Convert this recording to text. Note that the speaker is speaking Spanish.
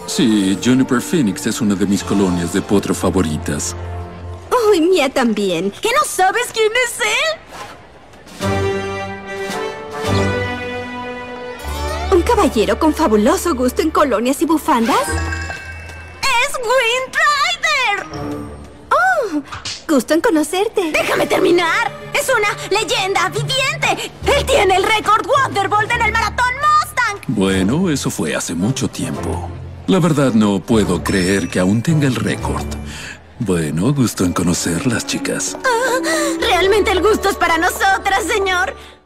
Sí, Juniper Phoenix es una de mis colonias de potro favoritas. Uy, mía también. ¿Qué no sabes quién es él? ¿Un caballero con fabuloso gusto en colonias y bufandas? ¡Es Wind Rider! ¡Oh! Gusto en conocerte. ¡Déjame terminar! ¡Es una leyenda viviente! ¡Él tiene el récord Wonderbolt en el maratón Mustang! Bueno, eso fue hace mucho tiempo. La verdad no puedo creer que aún tenga el récord. Bueno, gusto en conocerlas, chicas. Realmente el gusto es para nosotras, señor.